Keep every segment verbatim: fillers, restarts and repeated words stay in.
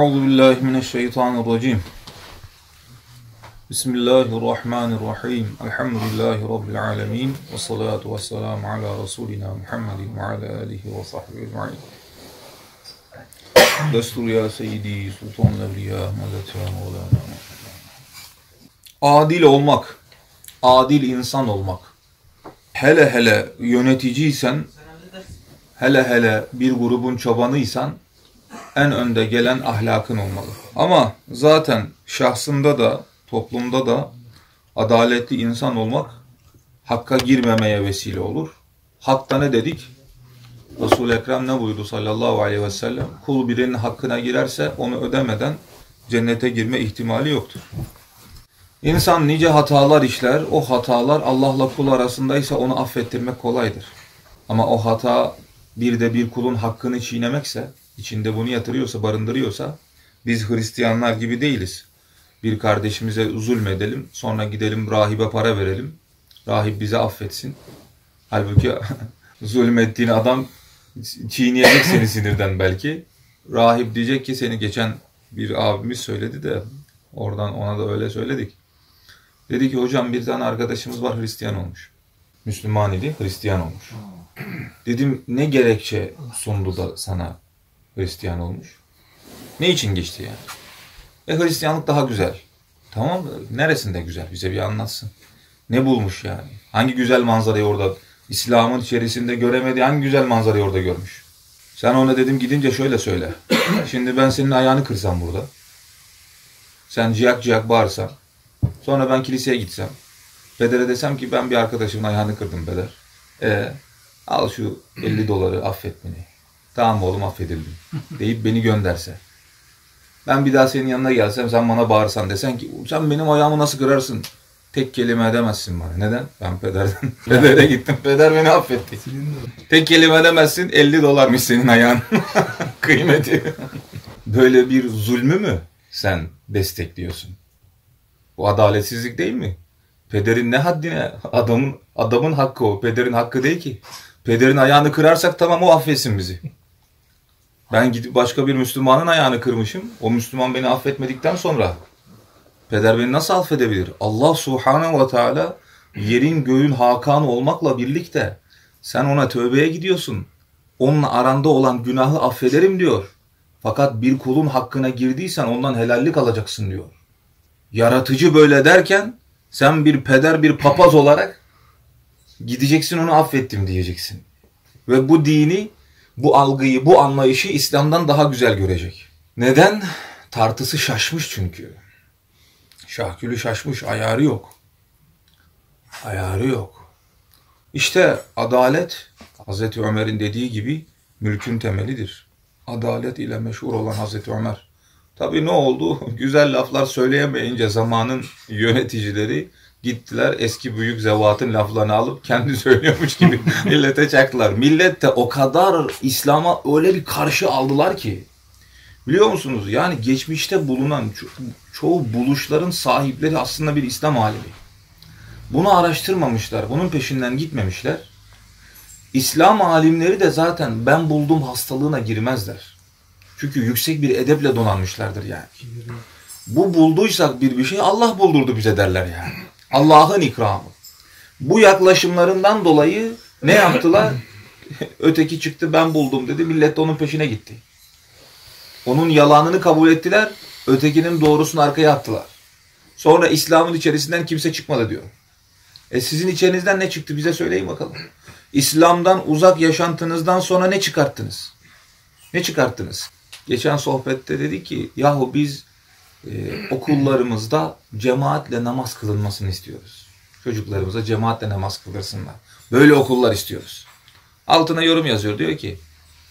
Euzu billahi mineşşeytanirracim. Bismillahirrahmanirrahim. Elhamdülillahi rabbil alamin. Ves salatu vesselamu ala rasulina Muhammedin ve ala alihi ve sahbihi ecmaîn. Destur ya seyyidi sultanul evliya medet ya mevlana. Adil olmak, adil insan olmak. Hele hele yöneticiysen, hele hele bir grubun çobanıysan en önde gelen ahlakın olmalı. Ama zaten şahsında da toplumda da adaletli insan olmak hakka girmemeye vesile olur. Hakta ne dedik? Resul-i Ekrem ne buyurdu sallallahu aleyhi ve sellem? Kul birinin hakkına girerse onu ödemeden cennete girme ihtimali yoktur. İnsan nice hatalar işler. O hatalar Allah'la kul arasındaysa onu affettirmek kolaydır. Ama o hata bir de bir kulun hakkını çiğnemekse, içinde bunu yatırıyorsa, barındırıyorsa, biz Hristiyanlar gibi değiliz. Bir kardeşimize zulmedelim, sonra gidelim rahibe para verelim. Rahip bizi affetsin. Halbuki zulmettiğin adam çiğneyecek seni sinirden belki. Rahip diyecek ki seni geçen bir abimiz söyledi de oradan ona da öyle söyledik. Dedi ki hocam bir tane arkadaşımız var Hristiyan olmuş. Müslüman idi, Hristiyan olmuş. Dedim ne gerekçe sundu da sana Hristiyan olmuş? Ne için geçti yani? E Hristiyanlık daha güzel. Tamam mı? Neresinde güzel? Bize bir anlatsın. Ne bulmuş yani? Hangi güzel manzarayı orada, İslam'ın içerisinde göremediği hangi güzel manzarayı orada görmüş? Sen ona dedim gidince şöyle söyle. Şimdi ben senin ayağını kırsam burada. Sen ciyak ciyak bağırsan. Sonra ben kiliseye gitsem. Pedere desem ki ben bir arkadaşımın ayağını kırdım peder. E al şu elli doları affet beni. Tamam oğlum affedildim. Deyip beni gönderse. Ben bir daha senin yanına gelsem sen bana bağırsan desen ki sen benim ayağımı nasıl kırarsın? Tek kelime edemezsin bana. Neden? Ben pederden pedere gittim. Peder beni affetti. Tek kelime edemezsin. elli dolarmış senin ayağın. Kıymeti. Böyle bir zulmü mü sen destekliyorsun? Bu adaletsizlik değil mi? Pederin ne haddine? Adamın adamın hakkı o. Pederin hakkı değil ki. Pederin ayağını kırarsak tamam o affetsin bizi. Ben gidip başka bir Müslümanın ayağını kırmışım. O Müslüman beni affetmedikten sonra peder beni nasıl affedebilir? Allah Subhanahu ve Teala yerin göğün hakanı olmakla birlikte sen ona tövbeye gidiyorsun. Onunla aranda olan günahı affederim diyor. Fakat bir kulun hakkına girdiysen ondan helallik alacaksın diyor. Yaratıcı böyle derken sen bir peder bir papaz olarak gideceksin onu affettim diyeceksin. Ve bu dini, bu algıyı, bu anlayışı İslam'dan daha güzel görecek. Neden? Tartısı şaşmış çünkü. Şahkülü şaşmış, ayarı yok. Ayarı yok. İşte adalet, Hazreti Ömer'in dediği gibi mülkün temelidir. Adalet ile meşhur olan Hazreti Ömer. Tabii ne oldu? Güzel laflar söyleyemeyince zamanın yöneticileri gittiler eski büyük zevatın laflarını alıp kendi söylüyormuş gibi millete çaktılar. Millet de o kadar İslam'a öyle bir karşı aldılar ki. Biliyor musunuz? Yani geçmişte bulunan ço- çoğu buluşların sahipleri aslında bir İslam alimi. Bunu araştırmamışlar. Bunun peşinden gitmemişler. İslam alimleri de zaten ben buldum hastalığına girmezler. Çünkü yüksek bir edeple donanmışlardır yani. Bu bulduysak bir bir şey Allah buldurdu bize derler yani. Allah'ın ikramı. Bu yaklaşımlarından dolayı ne yaptılar? Öteki çıktı ben buldum dedi. Millet de onun peşine gitti. Onun yalanını kabul ettiler. Ötekinin doğrusunu arkaya attılar. Sonra İslam'ın içerisinden kimse çıkmadı diyor. E sizin içerinizden ne çıktı bize söyleyin bakalım. İslam'dan uzak yaşantınızdan sonra ne çıkarttınız? Ne çıkarttınız? Geçen sohbette dedi ki yahu biz e, okullarımızda cemaatle namaz kılınmasını istiyoruz. Çocuklarımıza cemaatle namaz kıldırsınlar. Böyle okullar istiyoruz. Altına yorum yazıyor diyor ki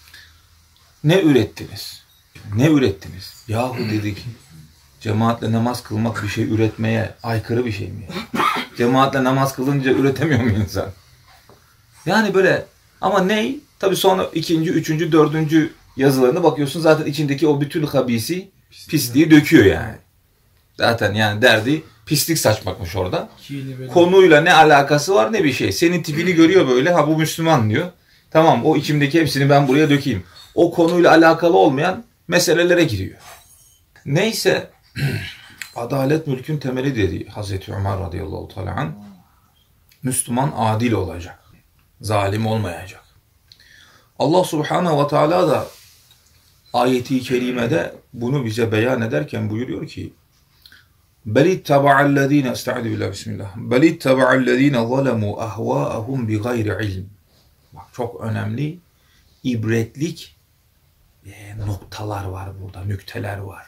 ne ürettiniz? Ne ürettiniz? Yahu dedik cemaatle namaz kılmak bir şey üretmeye aykırı bir şey mi? Cemaatle namaz kılınca üretemiyor mu insan? Yani böyle ama ney? Tabii sonra ikinci, üçüncü, dördüncü yazılarına bakıyorsun zaten içindeki o bütün habisi pisliği döküyor yani. Zaten yani derdi pislik saçmakmış orada. Konuyla ne alakası var ne bir şey. Senin tipini görüyor böyle ha bu Müslüman diyor. Tamam o içimdeki hepsini ben buraya dökeyim. O konuyla alakalı olmayan meselelere giriyor. Neyse adalet mülkün temeli dedi Hazreti Ömer radıyallahu teala anh. Müslüman adil olacak. Zalim olmayacak. Allah subhanahu ve teala da ayeti kerimede bunu bize beyan ederken buyuruyor ki Beli taba'allezine estaizu billah bismillah. Beli taba'allezine zalemu ahvaahum bi gayri ilm. Bak çok önemli, ibretlik e, noktalar var burada, nükteler var.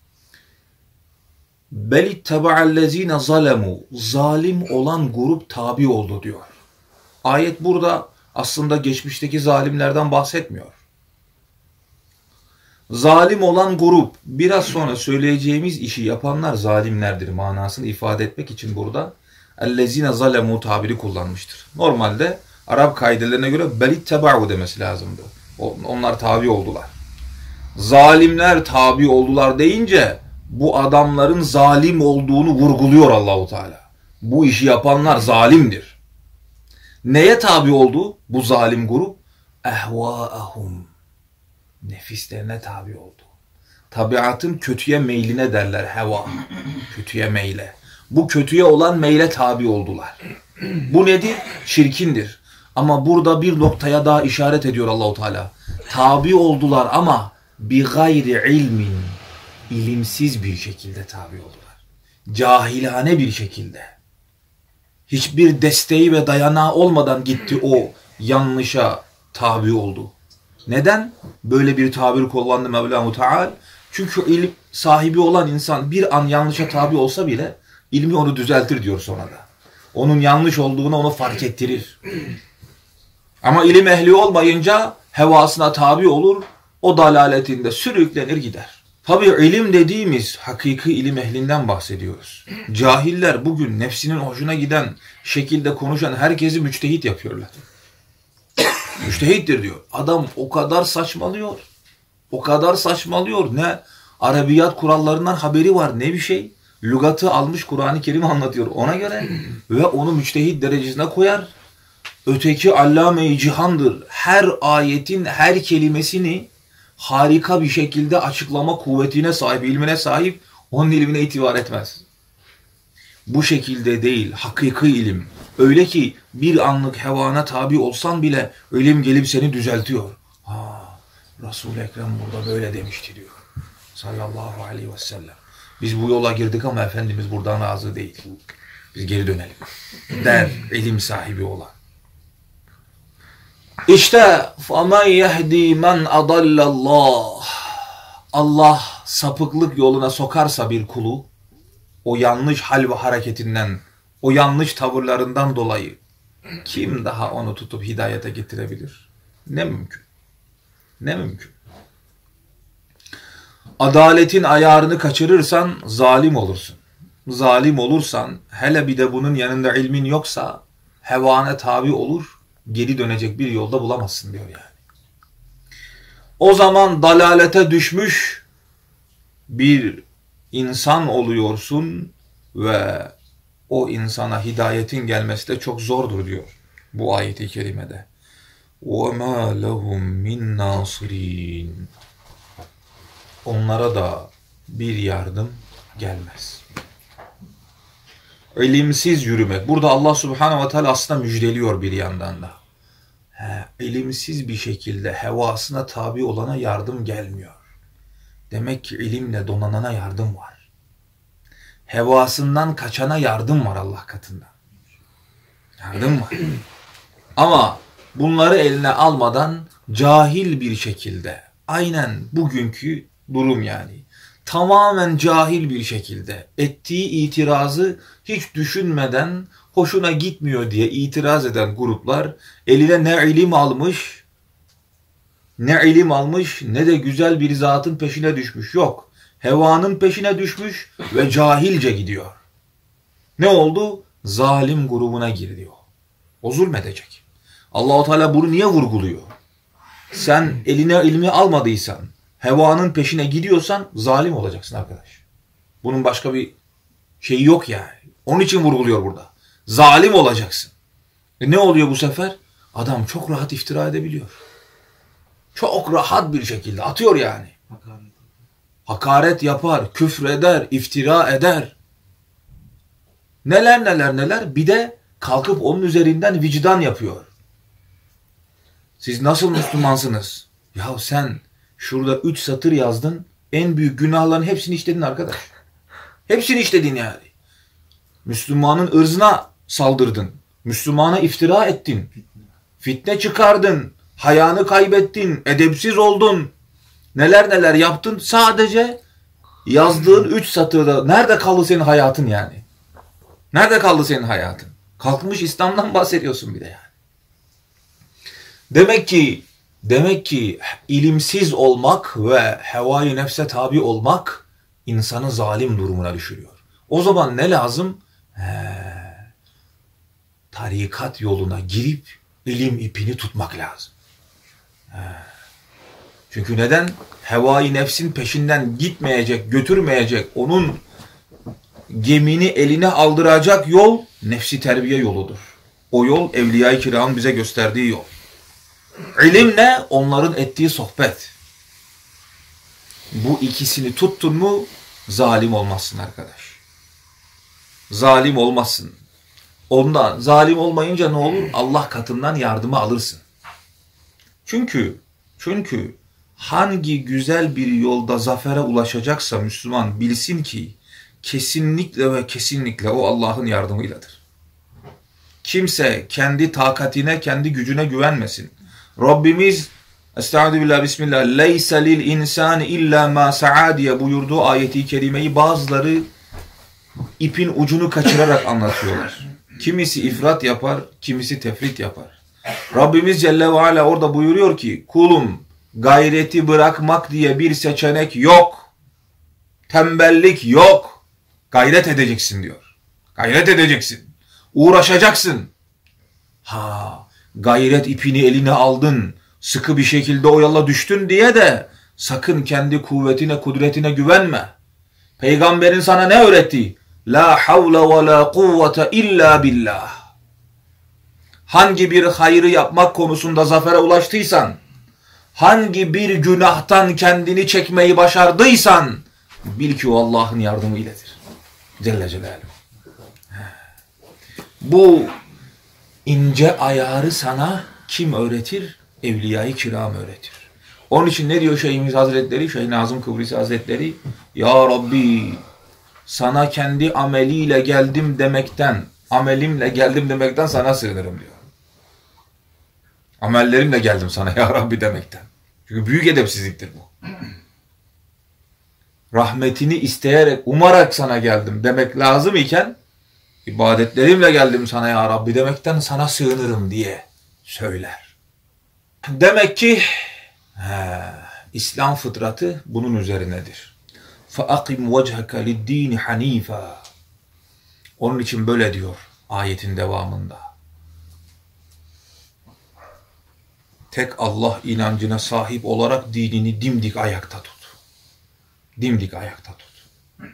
Beli taba'allezine zalemu. Zalim olan grup tabi oldu diyor. Ayet burada aslında geçmişteki zalimlerden bahsetmiyor. Zalim olan grup, biraz sonra söyleyeceğimiz işi yapanlar zalimlerdir manasını ifade etmek için burada ellezine zalemu tabiri kullanmıştır. Normalde Arap kaidelerine göre belit teba'u demesi lazımdı. Onlar tabi oldular. Zalimler tabi oldular deyince bu adamların zalim olduğunu vurguluyor Allahu Teala. Bu işi yapanlar zalimdir. Neye tabi oldu bu zalim grup? Ehvaahum. Nefislerine tabi oldu. Tabiatın kötüye meyline derler heva. Kötüye meyle. Bu kötüye olan meyle tabi oldular. Bu nedir? Şirkindir. Ama burada bir noktaya daha işaret ediyor Allahu Teala. Tabi oldular ama bi gayri ilmin. İlimsiz bir şekilde tabi oldular. Cahilane bir şekilde. Hiçbir desteği ve dayanağı olmadan gitti o yanlışa tabi oldu. Neden? Böyle bir tabir kullandı Mevla-u Teala. Çünkü ilim sahibi olan insan bir an yanlışa tabi olsa bile ilmi onu düzeltir diyor sonra da. Onun yanlış olduğunu onu fark ettirir. Ama ilim ehli olmayınca hevasına tabi olur, o dalaletinde sürüklenir gider. Tabi ilim dediğimiz hakiki ilim ehlinden bahsediyoruz. Cahiller bugün nefsinin hoşuna giden şekilde konuşan herkesi müçtehit yapıyorlar. Müçtehittir diyor. Adam o kadar saçmalıyor. O kadar saçmalıyor. Ne Arabiyat kurallarından haberi var ne bir şey. Lügatı almış Kur'an-ı Kerim anlatıyor ona göre. Ve onu müçtehit derecesine koyar. Öteki allame-i cihandır. Her ayetin her kelimesini harika bir şekilde açıklama kuvvetine sahip, ilmine sahip. Onun ilmine itibar etmez. Bu şekilde değil. Hakiki ilim. Öyle ki bir anlık hevana tabi olsan bile ilim gelip seni düzeltiyor. Ha, Resul-i Ekrem burada böyle demişti diyor. Sallallahu aleyhi ve sellem. Biz bu yola girdik ama Efendimiz buradan razı değil. Biz geri dönelim. Der ilim sahibi olan. İşte فَمَنْ يَهْدِي مَنْ أَضَلَّ اللّٰهِ Allah sapıklık yoluna sokarsa bir kulu, o yanlış hal ve hareketinden, o yanlış tavırlarından dolayı kim daha onu tutup hidayete getirebilir? Ne mümkün? Ne mümkün? Adaletin ayarını kaçırırsan zalim olursun. Zalim olursan, hele bir de bunun yanında ilmin yoksa hevana tabi olur, geri dönecek bir yolda bulamazsın diyor yani. O zaman dalalete düşmüş bir insan oluyorsun ve o insana hidayetin gelmesi de çok zordur diyor bu ayet-i kerimede. وَمَا لَهُمْ مِنْ نَاصِرِينَ Onlara da bir yardım gelmez. İlimsiz yürümek. Burada Allah Subhanahu ve Teala aslında müjdeliyor bir yandan da. He, ilimsiz bir şekilde hevasına tabi olana yardım gelmiyor. Demek ki ilimle donanana yardım var. Hevasından kaçana yardım var Allah katında. Yardım var. Ama bunları eline almadan cahil bir şekilde, aynen bugünkü durum yani, tamamen cahil bir şekilde ettiği itirazı hiç düşünmeden hoşuna gitmiyor diye itiraz eden gruplar eline ne ilim almış, ne ilim almış ne de güzel bir zatın peşine düşmüş. Yok. Hevanın peşine düşmüş ve cahilce gidiyor. Ne oldu? Zalim grubuna girdi o. O zulmedecek. Allah-u Teala bunu niye vurguluyor? Sen eline ilmi almadıysan, hevanın peşine gidiyorsan zalim olacaksın arkadaş. Bunun başka bir şeyi yok yani. Onun için vurguluyor burada. Zalim olacaksın. E ne oluyor bu sefer? Adam çok rahat iftira edebiliyor. Çok rahat bir şekilde atıyor yani. hakaret yapar, küfreder, iftira eder. Neler neler neler. Bir de kalkıp onun üzerinden vicdan yapıyor. Siz nasıl Müslümansınız? Ya sen şurada üç satır yazdın. En büyük günahların hepsini işledin arkadaş. Hepsini işledin yani. Müslümanın ırzına saldırdın. Müslümana iftira ettin. Fitne çıkardın. Hayanı kaybettin. Edepsiz oldun. Neler neler yaptın. Sadece yazdığın üç satırda nerede kaldı senin hayatın yani? Nerede kaldı senin hayatın? Kalkmış İslam'dan bahsediyorsun bir de yani. Demek ki demek ki ilimsiz olmak ve hevai nefse tabi olmak insanı zalim durumuna düşürüyor. O zaman ne lazım? He, tarikat yoluna girip ilim ipini tutmak lazım. He. Çünkü neden? Hevai nefsin peşinden gitmeyecek, götürmeyecek, onun gemini eline aldıracak yol nefsi terbiye yoludur. O yol Evliya-i Kiram'ın bize gösterdiği yol. İlim ne? Onların ettiği sohbet. Bu ikisini tuttun mu zalim olmazsın arkadaş. Zalim olmazsın. Ondan zalim olmayınca ne olur? Allah katından yardımı alırsın. Çünkü çünkü hangi güzel bir yolda zafere ulaşacaksa Müslüman bilsin ki kesinlikle ve kesinlikle o Allah'ın yardımıyladır. Kimse kendi takatine, kendi gücüne güvenmesin. Rabbimiz Estağfirullah bismillah leyse lil insani illa ma sa'a diye buyurduğu ayeti kerimeyi bazıları ipin ucunu kaçırarak anlatıyorlar. Kimisi ifrat yapar, kimisi tefrit yapar. Rabbimiz Celle ve Ala orada buyuruyor ki kulum gayreti bırakmak diye bir seçenek yok. Tembellik yok. Gayret edeceksin diyor. Gayret edeceksin. Uğraşacaksın. Ha, gayret ipini eline aldın. Sıkı bir şekilde o yola düştün diye de sakın kendi kuvvetine, kudretine güvenme. Peygamberin sana ne öğretti? La havle ve la kuvvete illa billah. Hangi bir hayrı yapmak konusunda zafere ulaştıysan, hangi bir günahtan kendini çekmeyi başardıysan, bil ki o Allah'ın yardımı iledir. Celle Celaluhu. Bu ince ayarı sana kim öğretir? Evliya-i Kiram öğretir. Onun için ne diyor Şeyhimiz Hazretleri, Şeyh Nazım Kıbrisi Hazretleri? Ya Rabbi, sana kendi ameliyle geldim demekten, amelimle geldim demekten sana sığınırım diyor. Amellerimle geldim sana ya Rabbi demekten. Çünkü büyük edepsizliktir bu. Rahmetini isteyerek, umarak sana geldim demek lazım iken, ibadetlerimle geldim sana ya Rabbi demekten sana sığınırım diye söyler. Demek ki he, İslam fıtratı bunun üzerinedir. فَاَقِمْ وَجْهَكَ لِلدِّينِ حَن۪يفًا. Onun için böyle diyor ayetin devamında. Tek Allah inancına sahip olarak dinini dimdik ayakta tut. Dimdik ayakta tut.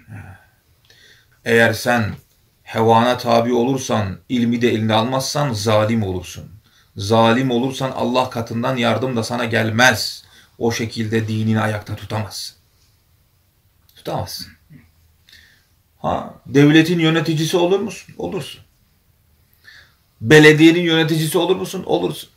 Eğer sen hevana tabi olursan, ilmi de eline almazsan zalim olursun. Zalim olursan Allah katından yardım da sana gelmez. O şekilde dinini ayakta tutamazsın. Tutamazsın. Ha, devletin yöneticisi olur musun? Olursun. Belediyenin yöneticisi olur musun? Olursun.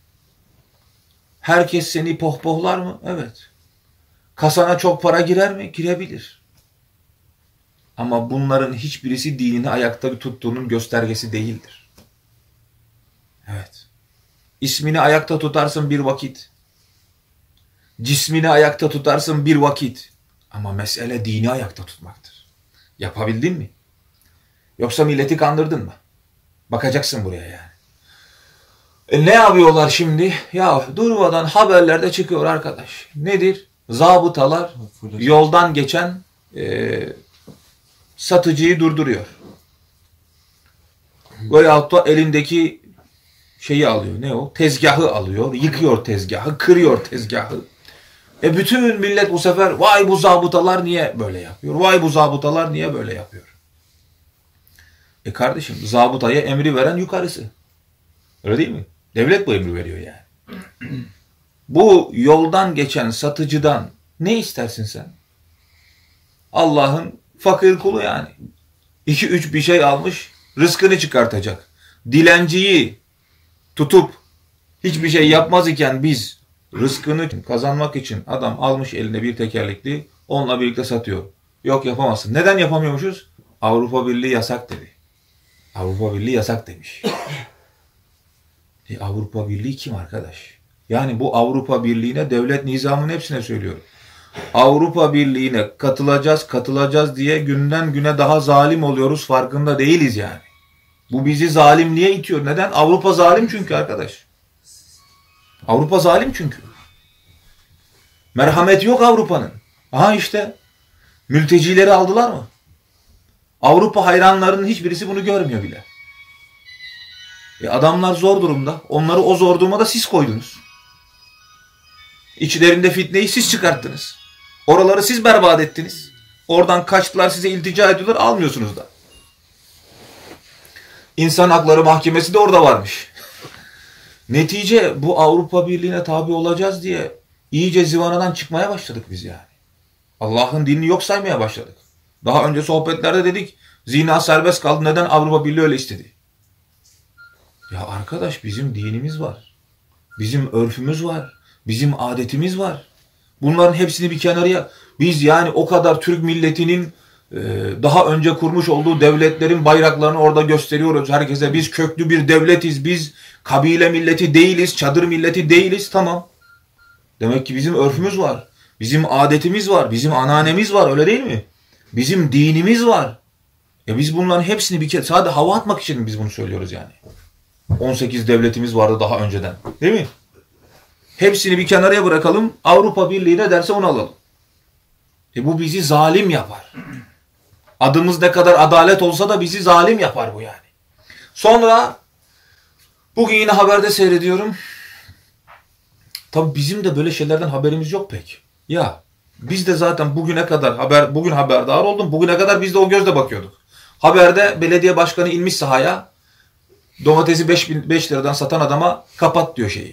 Herkes seni pohpohlar mı? Evet. Kasana çok para girer mi? Girebilir. Ama bunların hiçbirisi dinini ayakta tuttuğunun göstergesi değildir. Evet. İsmini ayakta tutarsın bir vakit. Cismini ayakta tutarsın bir vakit. Ama mesele dini ayakta tutmaktır. Yapabildin mi? Yoksa milleti kandırdın mı? Bakacaksın buraya yani. E ne yapıyorlar şimdi? Ya durmadan haberlerde çıkıyor arkadaş. Nedir? Zabıtalar yoldan geçen e, satıcıyı durduruyor. Veyahut da elindeki şeyi alıyor. Ne o? Tezgahı alıyor. Yıkıyor tezgahı. Kırıyor tezgahı. E bütün millet bu sefer vay bu zabıtalar niye böyle yapıyor? Vay bu zabıtalar niye böyle yapıyor? E kardeşim zabıtaya emri veren yukarısı. Öyle değil mi? Devlet bu emri veriyor yani. Bu yoldan geçen satıcıdan ne istersin sen? Allah'ın fakir kulu yani. İki üç bir şey almış, rızkını çıkartacak. Dilenciyi tutup hiçbir şey yapmaz iken biz rızkını kazanmak için adam almış eline bir tekerlekli, onunla birlikte satıyor. Yok yapamazsın. Neden yapamıyormuşuz? Avrupa Birliği yasak dedi. Avrupa Birliği yasak demiş. E, Avrupa Birliği kim arkadaş? Yani bu Avrupa Birliği'ne, devlet nizamının hepsine söylüyorum. Avrupa Birliği'ne katılacağız, katılacağız diye günden güne daha zalim oluyoruz, farkında değiliz yani. Bu bizi zalimliğe itiyor. Neden? Avrupa zalim çünkü arkadaş. Avrupa zalim çünkü. Merhamet yok Avrupa'nın. Aha işte mültecileri aldılar mı? Avrupa hayranlarının hiçbirisi bunu görmüyor bile. E adamlar zor durumda. Onları o zor duruma da siz koydunuz. İçlerinde fitneyi siz çıkarttınız. Oraları siz berbat ettiniz. Oradan kaçtılar, size iltica ediyorlar, almıyorsunuz da. İnsan Hakları Mahkemesi de orada varmış. Netice bu Avrupa Birliği'ne tabi olacağız diye iyice zıvanadan çıkmaya başladık biz yani. Allah'ın dinini yok saymaya başladık. Daha önce sohbetlerde dedik, zina serbest kaldı. Neden? Avrupa Birliği öyle istedi. Ya arkadaş, bizim dinimiz var. Bizim örfümüz var. Bizim adetimiz var. Bunların hepsini bir kenarıya, biz yani o kadar Türk milletinin daha önce kurmuş olduğu devletlerin bayraklarını orada gösteriyoruz herkese. Biz köklü bir devletiz. Biz kabile milleti değiliz. Çadır milleti değiliz. Tamam. Demek ki bizim örfümüz var. Bizim adetimiz var. Bizim anneannemiz var. Öyle değil mi? Bizim dinimiz var. Ya biz bunların hepsini bir kere sadece hava atmak için biz bunu söylüyoruz yani. on sekiz devletimiz vardı daha önceden. Değil mi? Hepsini bir kenarıya bırakalım. Avrupa Birliği ne derse onu alalım. E bu bizi zalim yapar. Adımız ne kadar adalet olsa da bizi zalim yapar bu yani. Sonra bugün yine haberde seyrediyorum. Tabii bizim de böyle şeylerden haberimiz yok pek. Ya biz de zaten bugüne kadar haber bugün haberdar oldum. Bugüne kadar biz de o gözle bakıyorduk. Haberde belediye başkanı inmiş sahaya. Domatesi beş liradan satan adama kapat diyor şeyi.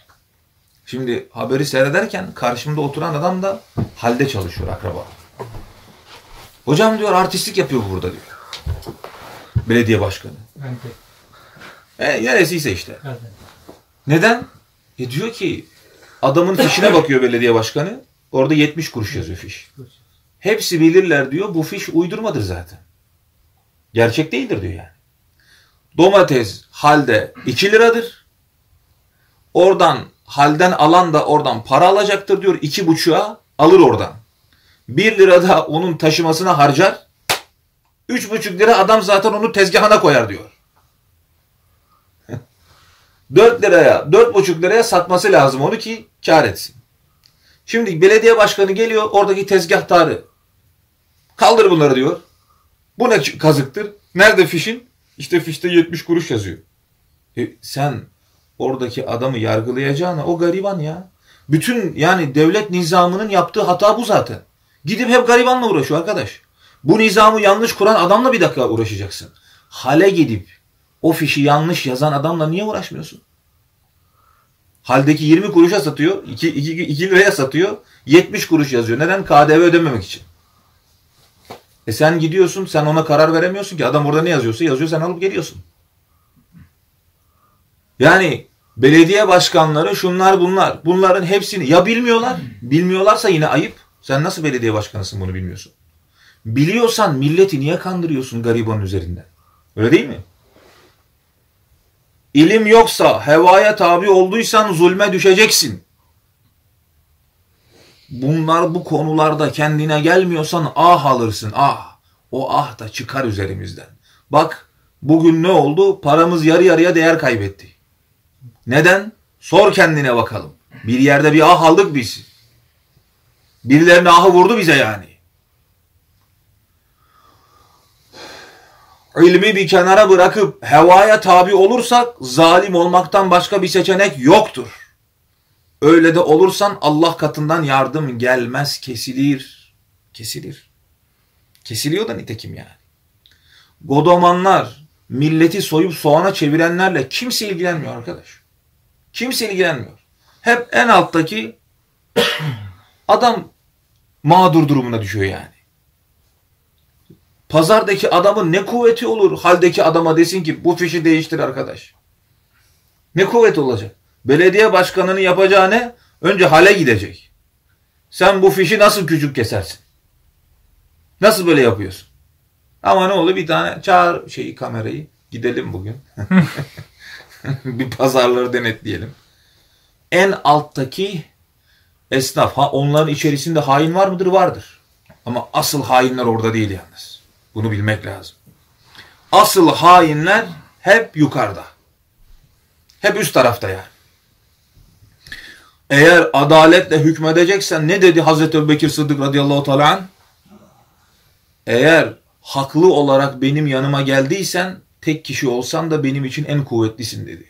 Şimdi haberi seyrederken karşımda oturan adam da halde çalışıyor, akraba. Hocam diyor, artistlik yapıyor burada diyor. Belediye başkanı. Evet. E, neresiyse işte. Evet. Neden? E diyor ki adamın fişine bakıyor belediye başkanı. Orada yetmiş kuruş yazıyor fiş. Hepsi bilirler diyor, bu fiş uydurmadır zaten. Gerçek değildir diyor yani. Domates halde iki liradır. Oradan halden alan da oradan para alacaktır diyor. iki buçuğa alır oradan. Bir lira da onun taşımasına harcar. Üç buçuk lira adam zaten onu tezgahına koyar diyor. Dört liraya, dört buçuk liraya satması lazım onu ki kar etsin. Şimdi belediye başkanı geliyor, oradaki tezgahtarı. Kaldır bunları diyor. Bu ne kazıktır? Nerede fişin? İşte fişte yetmiş kuruş yazıyor. E sen oradaki adamı yargılayacağına o gariban ya. Bütün yani devlet nizamının yaptığı hata bu zaten. Gidip hep garibanla uğraşıyor arkadaş. Bu nizamı yanlış kuran adamla bir dakika uğraşacaksın. Hale gidip o fişi yanlış yazan adamla niye uğraşmıyorsun? Haldeki yirmi kuruşa satıyor, iki liraya satıyor, yetmiş kuruş yazıyor. Neden? K D V ödememek için. E sen gidiyorsun, sen ona karar veremiyorsun ki. Adam orada ne yazıyorsa yazıyor, sen alıp geliyorsun. Yani belediye başkanları şunlar bunlar. Bunların hepsini ya bilmiyorlar, bilmiyorlarsa yine ayıp. Sen nasıl belediye başkanısın bunu bilmiyorsun? Biliyorsan milleti niye kandırıyorsun garibanın üzerinden? Öyle değil mi? İlim yoksa, hevaya tabi olduysan zulme düşeceksin. Bunlar bu konularda kendine gelmiyorsan ah alırsın, ah. O ah da çıkar üzerimizden. Bak bugün ne oldu? Paramız yarı yarıya değer kaybetti. Neden? Sor kendine bakalım. Bir yerde bir ah aldık biz. Birilerine ahı vurdu bize yani. İlmi bir kenara bırakıp hevaya tabi olursak zalim olmaktan başka bir seçenek yoktur. Öyle de olursan Allah katından yardım gelmez, kesilir. Kesilir. Kesiliyor da nitekim yani. Godomanlar, milleti soyup soğana çevirenlerle kimse ilgilenmiyor arkadaş. Kimse ilgilenmiyor. Hep en alttaki adam mağdur durumuna düşüyor yani. Pazardaki adamın ne kuvveti olur? Haldeki adama desin ki bu fişi değiştir arkadaş. Ne kuvvet olacak? Belediye başkanının yapacağı ne? Önce hale gidecek. Sen bu fişi nasıl küçük kesersin? Nasıl böyle yapıyorsun? Ama ne oldu? Bir tane çağır şeyi, kamerayı. Gidelim bugün. Bir pazarları denetleyelim. En alttaki esnaf. Ha, onların içerisinde hain var mıdır? Vardır. Ama asıl hainler orada değil yalnız. Bunu bilmek lazım. Asıl hainler hep yukarıda. Hep üst tarafta yani. Eğer adaletle hükmedeceksen ne dedi Hazreti Ebubekir Sıddık radıyallahu teala anh? Eğer haklı olarak benim yanıma geldiysen tek kişi olsan da benim için en kuvvetlisin dedi.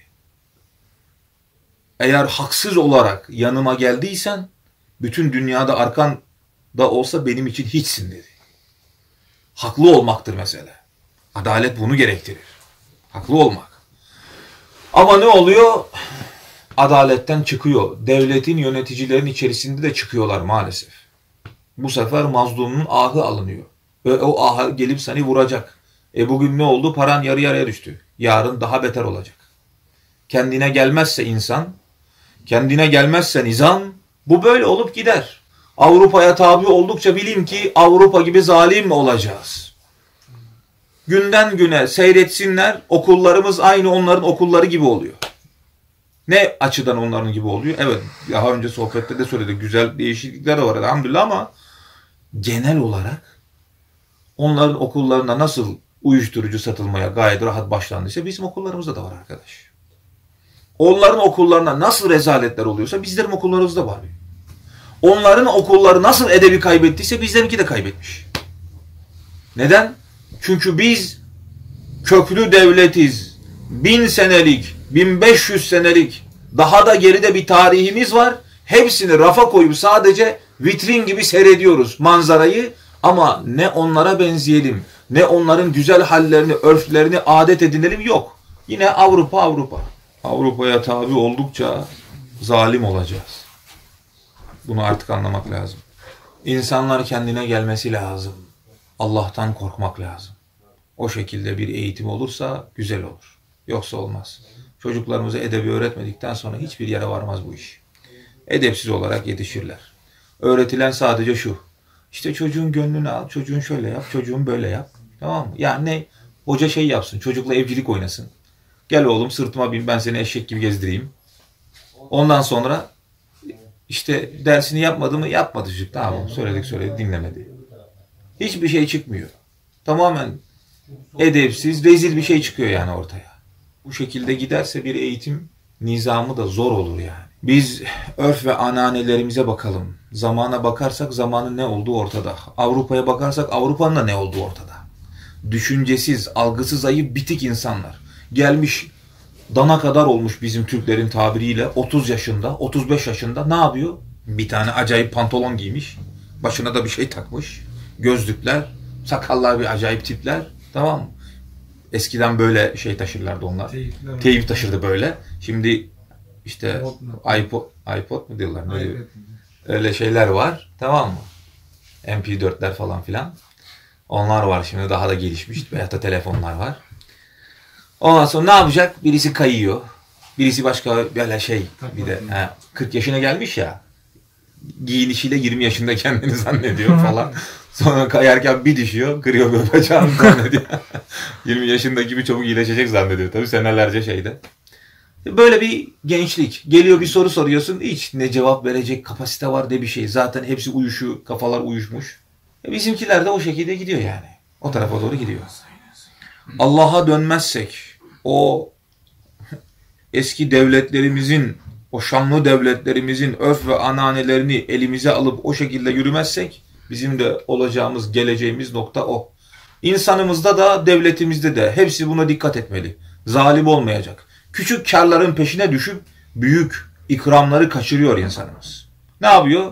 Eğer haksız olarak yanıma geldiysen bütün dünyada arkanda olsa benim için hiçsin dedi. Haklı olmaktır mesele. Adalet bunu gerektirir. Haklı olmak. Ama ne oluyor? Adaletten çıkıyor. Devletin, yöneticilerin içerisinde de çıkıyorlar maalesef. Bu sefer mazlumun ahı alınıyor. Ve o aha gelip seni vuracak. E bugün ne oldu? Paran yarı yarıya düştü. Yarın daha beter olacak. Kendine gelmezse insan, kendine gelmezse nizam, bu böyle olup gider. Avrupa'ya tabi oldukça bileyim ki Avrupa gibi zalim olacağız. Günden güne seyretsinler, okullarımız aynı onların okulları gibi oluyor. Ne açıdan onların gibi oluyor? Evet, daha önce sohbette de söyledik. Güzel değişiklikler de var elhamdülillah ama genel olarak onların okullarında nasıl uyuşturucu satılmaya gayet rahat başlandıysa bizim okullarımızda da var arkadaş. Onların okullarına nasıl rezaletler oluyorsa bizlerin okullarımızda var. Onların okulları nasıl edebi kaybettiyse bizlerinki de kaybetmiş. Neden? Çünkü biz köklü devletiz. Bin senelik, bin beş yüz senelik daha da geride bir tarihimiz var. Hepsini rafa koyup sadece vitrin gibi seyrediyoruz manzarayı. Ama ne onlara benzeyelim, ne onların güzel hallerini, örflerini adet edinelim yok. Yine Avrupa Avrupa. Avrupa'ya tabi oldukça zalim olacağız. Bunu artık anlamak lazım. İnsanlar kendine gelmesi lazım. Allah'tan korkmak lazım. O şekilde bir eğitim olursa güzel olur. Yoksa olmaz. Çocuklarımıza edebi öğretmedikten sonra hiçbir yere varmaz bu iş. Edepsiz olarak yetişirler. Öğretilen sadece şu. İşte çocuğun gönlünü al, çocuğun şöyle yap, çocuğun böyle yap. Tamam mı? Yani ne? Hoca şey yapsın, çocukla evcilik oynasın. Gel oğlum sırtıma bin, ben seni eşek gibi gezdireyim. Ondan sonra işte dersini yapmadı mı? Yapmadı çocuk. Tamam, söyledik söyledik dinlemedi. Hiçbir şey çıkmıyor. Tamamen edepsiz, rezil bir şey çıkıyor yani ortaya. Bu şekilde giderse bir eğitim nizamı da zor olur yani. Biz örf ve ananelerimize bakalım. Zamana bakarsak zamanın ne olduğu ortada. Avrupa'ya bakarsak Avrupa'nın da ne olduğu ortada. Düşüncesiz, algısı zayıf, bitik insanlar. Gelmiş dana kadar olmuş bizim Türklerin tabiriyle otuz yaşında, otuz beş yaşında ne yapıyor? Bir tane acayip pantolon giymiş. Başına da bir şey takmış. Gözlükler, sakallar bir acayip tipler. Tamam mı? Eskiden böyle şey taşırlardı onlar. Teyipler Teyip taşırdı böyle. Şimdi işte iPod, iPod mu diyorlar? Ne diyor? Öyle şeyler var. Tamam mı? M P dörtler falan filan. Onlar var şimdi daha da gelişmiş. Veyahut da telefonlar var. Ondan sonra ne yapacak? Birisi kayıyor. Birisi başka böyle şey. Bir de he, kırk yaşına gelmiş ya. Giyinişiyle yirmi yaşında kendini zannediyor falan. Sonra kayarken bir düşüyor. Kırıyor böyle bacağını zannediyor. yirmi yaşında gibi çabuk iyileşecek zannediyor. Tabii senelerce şeyde. Böyle bir gençlik. Geliyor bir soru soruyorsun. Hiç ne cevap verecek kapasite var ne bir şey. Zaten hepsi uyuşu. Kafalar uyuşmuş. E bizimkiler de o şekilde gidiyor yani. O tarafa doğru gidiyor. Allah'a dönmezsek o eski devletlerimizin, o şanlı devletlerimizin örf ve ananelerini elimize alıp o şekilde yürümezsek bizim de olacağımız, geleceğimiz nokta o. İnsanımızda da devletimizde de hepsi buna dikkat etmeli. Zalim olmayacak. Küçük karların peşine düşüp büyük ikramları kaçırıyor insanımız. Ne yapıyor?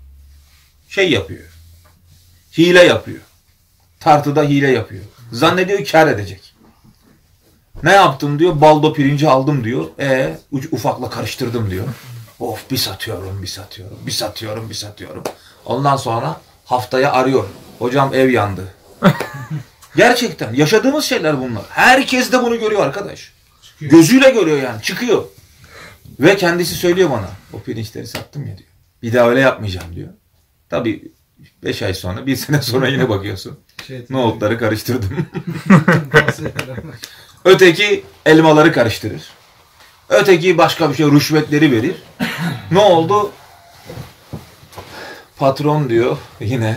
Şey yapıyor. Hile yapıyor. Tartıda hile yapıyor. Zannediyor kar edecek. Ne yaptım diyor? Baldo pirinci aldım diyor. E ufakla karıştırdım diyor. Of bir satıyorum, bir satıyorum, bir satıyorum, bir satıyorum. Ondan sonra haftaya arıyor. Hocam ev yandı. Gerçekten yaşadığımız şeyler bunlar. Herkes de bunu görüyor arkadaş. Çıkıyor. Gözüyle görüyor yani. Çıkıyor. Ve kendisi söylüyor bana. O pirinçleri sattım ya diyor. Bir daha öyle yapmayacağım diyor. Tabii beş ay sonra, bir sene sonra yine bakıyorsun. Şey, nohutları karıştırdım. Öteki elmaları karıştırır. Öteki başka bir şey, rüşvetleri verir. Ne oldu? Patron diyor yine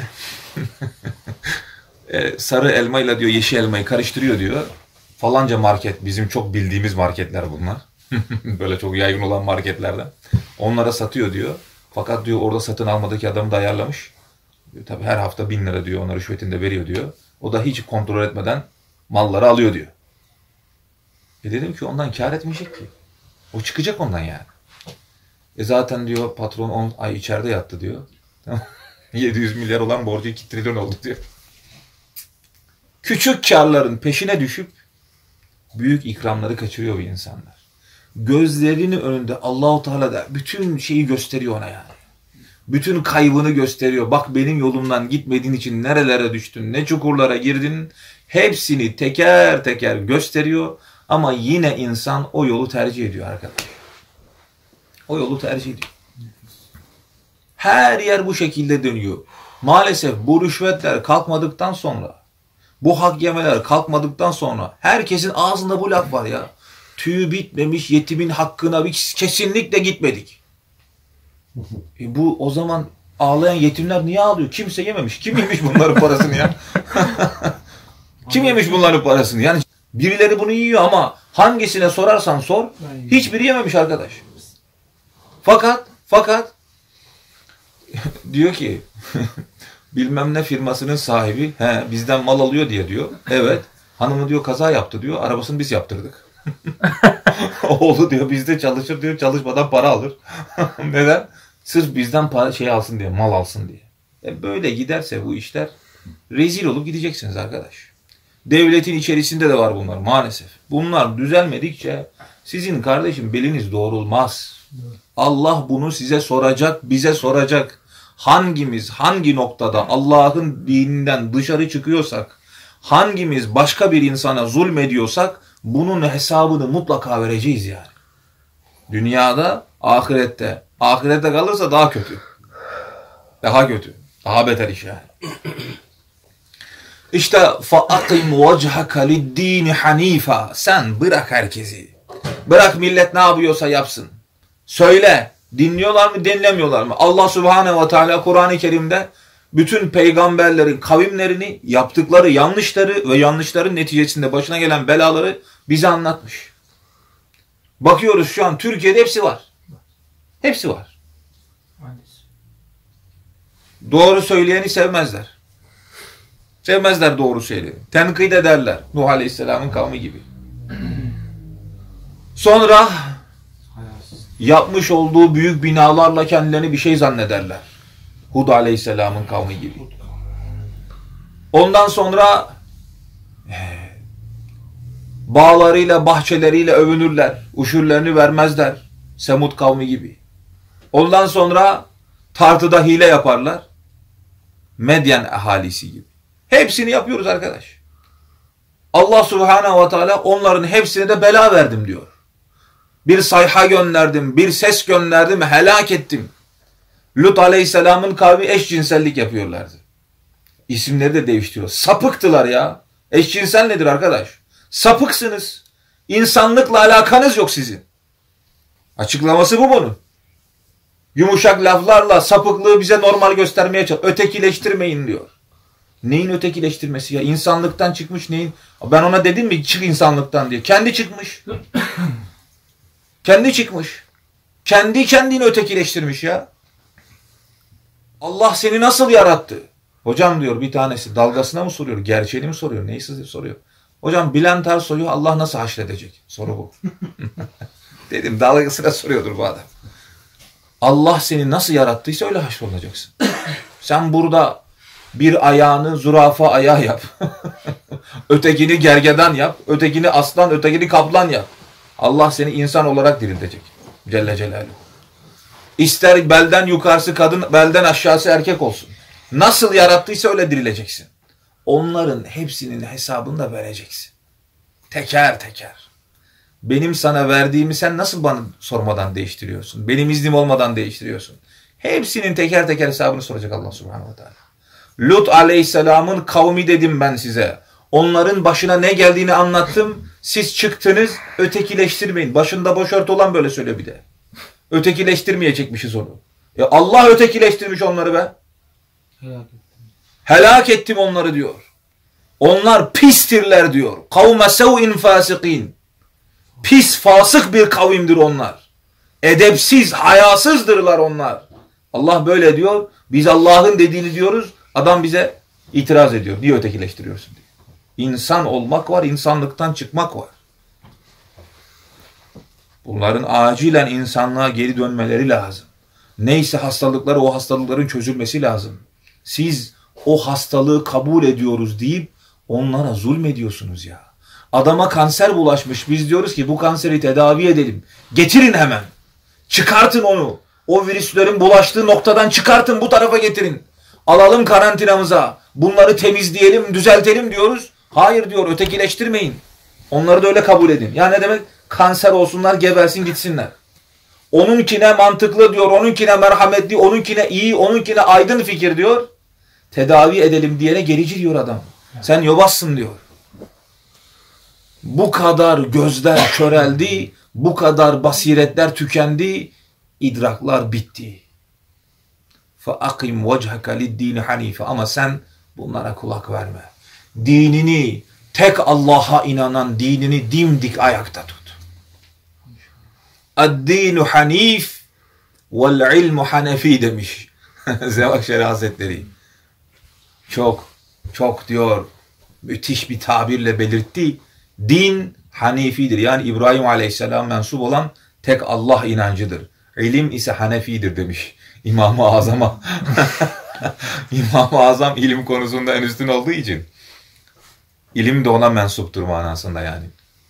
e, sarı elmayla diyor yeşil elmayı karıştırıyor diyor. Falanca market, bizim çok bildiğimiz marketler bunlar. Böyle çok yaygın olan marketlerden. Onlara satıyor diyor. Fakat diyor orada satın almadaki adamı da ayarlamış. Tabii her hafta bin lira diyor ona rüşvetini de veriyor diyor. O da hiç kontrol etmeden malları alıyor diyor. E dedim ki ondan kâr etmeyecek ki. O çıkacak ondan yani. E zaten diyor patron on ay içeride yattı diyor. yedi yüz milyar olan borcu iki trilyon oldu diyor. Küçük kârların peşine düşüp büyük ikramları kaçırıyor bu insanlar. Gözlerinin önünde Allahu Teala da bütün şeyi gösteriyor ona yani. Bütün kaybını gösteriyor. Bak benim yolumdan gitmediğin için nerelere düştün, ne çukurlara girdin. Hepsini teker teker gösteriyor. Ama yine insan o yolu tercih ediyor arkadaşlar. O yolu tercih ediyor. Her yer bu şekilde dönüyor. Maalesef bu rüşvetler kalkmadıktan sonra, bu hak yemeler kalkmadıktan sonra herkesin ağzında bu laf var ya. Tüyü bitmemiş yetimin hakkına biz kesinlikle gitmedik. E bu o zaman ağlayan yetimler niye ağlıyor? Kimse yememiş. Kim yemiş bunların parasını ya? Kim yemiş bunların parasını? Yani birileri bunu yiyor ama hangisine sorarsan sor, hiçbiri yememiş arkadaş. Fakat, fakat diyor ki bilmem ne firmasının sahibi he, bizden mal alıyor diye diyor. Evet. Hanımı diyor kaza yaptı diyor. Arabasını biz yaptırdık. Oğlu diyor bizde çalışır diyor. Çalışmadan para alır. Neden? Sırf bizden para şey alsın diye, mal alsın diye. E böyle giderse bu işler rezil olup gideceksiniz arkadaş. Devletin içerisinde de var bunlar maalesef. Bunlar düzelmedikçe sizin kardeşim beliniz doğrulmaz. Allah bunu size soracak, bize soracak. Hangimiz hangi noktada Allah'ın dininden dışarı çıkıyorsak, hangimiz başka bir insana zulmediyorsak bunun hesabını mutlaka vereceğiz yani. Dünyada, ahirette. Ahirette kalırsa daha kötü. Daha kötü. Daha beter iş yani. İşte فَاَقِمْ وَجْهَكَ لِلدِّينِ حَن۪يفًا. Sen bırak herkesi. Bırak millet ne yapıyorsa yapsın. Söyle. Dinliyorlar mı, dinlemiyorlar mı? Allah Subhanahu ve Teala Kur'an-ı Kerim'de bütün peygamberlerin kavimlerini, yaptıkları yanlışları ve yanlışların neticesinde başına gelen belaları bize anlatmış. Bakıyoruz şu an Türkiye'de hepsi var. Hepsi var. Doğru söyleyeni sevmezler. Sevmezler doğru söyleyeni. Tenkit ederler. Nuh Aleyhisselam'ın kavmi gibi. Sonra yapmış olduğu büyük binalarla kendilerini bir şey zannederler. Hud Aleyhisselam'ın kavmi gibi. Ondan sonra bağlarıyla, bahçeleriyle övünürler. Uşurlarını vermezler. Semud kavmi gibi. Ondan sonra tartıda hile yaparlar. Medyen ahalisi gibi. Hepsini yapıyoruz arkadaş. Allah Subhanahu ve Teala onların hepsine de bela verdim diyor. Bir sayha gönderdim, bir ses gönderdim, helak ettim. Lut Aleyhisselam'ın kavmi eşcinsellik yapıyorlardı. İsimleri de değiştiriyor. Sapıktılar ya. Eşcinsel nedir arkadaş? Sapıksınız. İnsanlıkla alakanız yok sizin. Açıklaması bu bunun. Yumuşak laflarla sapıklığı bize normal göstermeye çalışıyor. Ötekileştirmeyin diyor. Neyin ötekileştirmesi ya? İnsanlıktan çıkmış neyin? Ben ona dedim mi çık insanlıktan diye. Kendi çıkmış. Kendi çıkmış. Kendi kendini ötekileştirmiş ya. Allah seni nasıl yarattı? Hocam diyor bir tanesi dalgasına mı soruyor? Gerçeğini mi soruyor? Neyi soruyor? Hocam Bülent Ersoy'u Allah nasıl haşredecek? Soru bu. Dedim dalgasına soruyordur bu adam. Allah seni nasıl yarattıysa öyle haşrolacaksın. Sen burada bir ayağını zürafa ayağı yap. Ötekini gergedan yap. Ötekini aslan, ötekini kaplan yap. Allah seni insan olarak diriltecek. Celle Celaluhu. İster belden yukarısı kadın, belden aşağısı erkek olsun. Nasıl yarattıysa öyle dirileceksin. onların hepsinin hesabını da vereceksin. Teker teker. Benim sana verdiğimi sen nasıl bana sormadan değiştiriyorsun? Benim iznim olmadan değiştiriyorsun. Hepsinin teker teker hesabını soracak Allah subhanahu ve teala. Lut aleyhisselamın kavmi dedim ben size. Onların başına ne geldiğini anlattım. Siz çıktınız, ötekileştirmeyin. Başında boş olan böyle söylüyor bir de. Ötekileştirmeyecekmişiz onu. E Allah ötekileştirmiş onları be. Helak ettim. Helak ettim onları diyor. Onlar pistirler diyor. Kavme sev'in fasikin. Pis, fasık bir kavimdir onlar. Edepsiz, hayasızdırlar onlar. Allah böyle diyor. Biz Allah'ın dediğini diyoruz. Adam bize itiraz ediyor. Niye ötekileştiriyorsun diyor. İnsan olmak var, insanlıktan çıkmak var. Bunların acilen insanlığa geri dönmeleri lazım. Neyse hastalıkları, o hastalıkların çözülmesi lazım. Siz o hastalığı kabul ediyoruz deyip onlara zulmediyorsunuz ya. Adama kanser bulaşmış. Biz diyoruz ki bu kanseri tedavi edelim. Getirin hemen. Çıkartın onu. O virüslerin bulaştığı noktadan çıkartın, bu tarafa getirin. Alalım karantinamıza. Bunları temizleyelim, düzeltelim diyoruz. Hayır diyor, ötekileştirmeyin. Onları da öyle kabul edin. Ya ne demek? Kanser olsunlar, gebersin, gitsinler. Onunkine mantıklı diyor, onunkine merhametli, onunkine iyi, onunkine aydın fikir diyor. Tedavi edelim diyene gerici diyor adam. Sen yobazsın diyor. Bu kadar gözler köreldi, bu kadar basiretler tükendi, idraklar bitti. فَاَقِمْ وَجْهَكَ لِلْدِينِ حَنِيفَ Ama sen bunlara kulak verme. Dinini, tek Allah'a inanan dinini dimdik ayakta tut. اَدْدِينُ حَنِيفٌ وَالْعِلْمُ حَنَف۪ي demiş Zevakşeri Hazretleri. Çok, çok diyor, müthiş bir tabirle belirtti. Din Hanifidir. Yani İbrahim Aleyhisselam mensup olan tek Allah inancıdır. İlim ise Hanefidir demiş İmam-ı Azam'a. İmam-ı Azam ilim konusunda en üstün olduğu için ilim de ona mensuptur manasında yani.